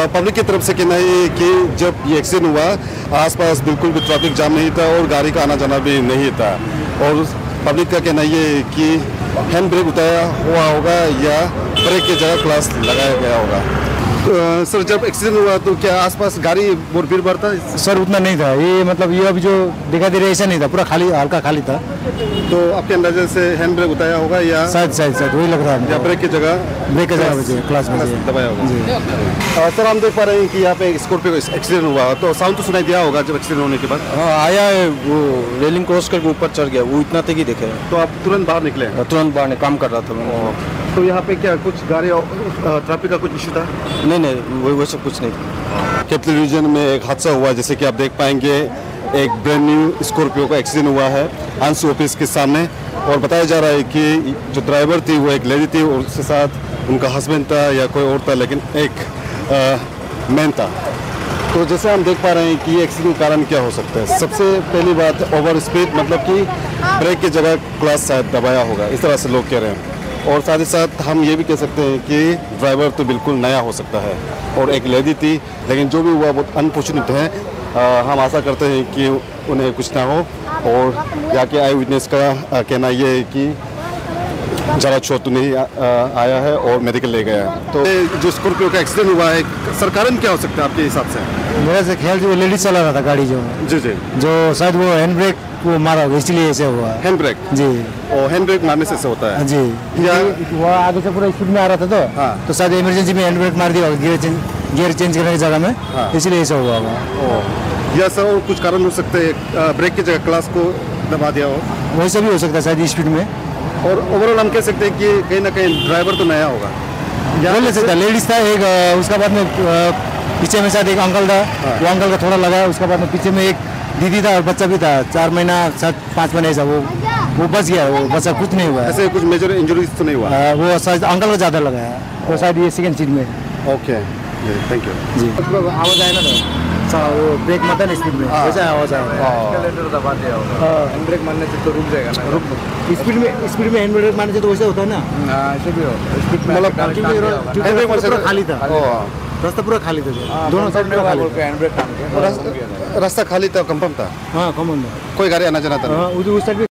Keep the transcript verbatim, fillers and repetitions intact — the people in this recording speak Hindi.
पब्लिक की तरफ से कहना है कि जब ये एक्सीडेंट हुआ आसपास बिल्कुल भी ट्रैफिक जाम नहीं था और गाड़ी का आना जाना भी नहीं था, और पब्लिक का कहना ये है कि हैंड ब्रेक उतारा हुआ होगा या ब्रेक की जगह क्लास लगाया गया होगा। तो, सर जब एक्सीडेंट हुआ तो क्या आसपास गाड़ी बहुत भीड़ भाड़ था? सर उतना नहीं था, ये मतलब ये अभी जो दिखाई दे रहा है ऐसा नहीं था, पूरा खाली हल्का खाली था। तो आपके अंदाजे से हैंड ब्रेक उतारा होगा या शायद शायद शायद वही लग रहा है, या ब्रेक की जगह ब्रेक की जगह क्लास में दबाया होगा। सर हम देख पा रहे हैं कि यहाँ पे स्कॉर्पियो एक्सीडेंट हुआ, तो साउंड तो सुनाई दिया होगा जब एक्सीडेंट होने के बाद? हाँ आया है, वो रेलिंग क्रॉस करके ऊपर चढ़ गया, वो इतना तक ही देखे। तो आप तुरंत बाहर निकले? तुरंत बाहर काम कर रहा था मैं। तो यहाँ पे क्या कुछ गाड़ी ट्रैफिक का कुछ इशू था? नहीं नहीं वो वैसे कुछ नहीं था। कैपिटल रीजन में एक हादसा हुआ, जैसे कि आप देख पाएंगे एक ब्रांड न्यू स्कॉर्पियो का एक्सीडेंट हुआ है आंसू ऑफिस के सामने, और बताया जा रहा है कि जो ड्राइवर थी वो एक लेडी थी और उसके साथ उनका हस्बैंड था या कोई और था, लेकिन एक मैन था। तो जैसे हम देख पा रहे हैं कि ये एक्सीडेंट कारण क्या हो सकता है। सबसे पहली बात ओवर स्पीड, मतलब कि ब्रेक की जगह क्लास शायद दबाया होगा, इस तरह से लोग कह रहे हैं। और साथ ही साथ हम ये भी कह सकते हैं कि ड्राइवर तो बिल्कुल नया हो सकता है और एक लेडी थी, लेकिन जो भी हुआ बहुत अनफॉर्चुनेट है। आ, हम आशा करते हैं कि उन्हें कुछ ना हो, और यहाँ के आई विटनेस का आ, कहना ये है कि ज़्यादा चोट तो नहीं आ, आ, आया है और मेडिकल ले गया है। तो जो स्कॉर्पियो का एक्सीडेंट हुआ है, सर कारण क्या हो सकता है आपके हिसाब से? मेरे से ख्याल जो लेडीज चला रहा था गाड़ी, जो जी जी जो शायद वो हैंड ब्रेक वो मारा होगा, इसलिए ऐसे हुआ। Hand brake? जी, और हैंड ब्रेक मारने से ऐसा होता है जी। या वो आगे से पूरा स्पीड में आ रहा था, तो हाँ। तो शायद इमरजेंसी में हैंड ब्रेक मार दिया होगा, गियर चेंज गियर चेंज करने की जगह में, हाँ। इसलिए ऐसा हुआ होगा। या सर और कुछ कारण हो सकते हैं, ब्रेक की जगह क्लास को दबा दिया हो, वैसे भी हो सकता है शायद स्पीड में। और ओवरऑल हम कह सकते हैं कि कहीं ना कहीं ड्राइवर तो नया होगा। बोल नहीं सकता, लेडीज था एक, उसका बाद में पीछे में शायद एक अंकल था, वो अंकल का थोड़ा लगा, उसके बाद में पीछे में एक दीदी था और बच्चा भी था, चार महीना सात पाँच महीने ऐसा, वो वो बच गया, वो बच्चा कुछ नहीं हुआ। ऐसे कुछ मेजर इंजरीज तो नहीं हुआ? आ, वो शायद अंकल को ज़्यादा लगा है, वो शायद ये सेकंड सीट में। Okay, thank you ji. आवाज़ आया ना तो वो ब्रेक मत है ना स्पीड में, वैसा आवाज़ आया। दबा दिया होगा, हैंड ब्रेक मारने से तो रुक जाएगा ना। रुक स्पीड में स्पीड में हैंड ब्रेक मारने से तो वैसे होता है ना, ऐसे भी हो स्पीड में, मतलब पूरा खाली था, रास्ता पूरा खाली था, दोनों साइड में खाली। हैंड ब्रेक काम किया, रास्ता खाली था, कंफर्म था? हाँ कॉमन कोई गाड़ी आना जाना था? हाँ, उस साइड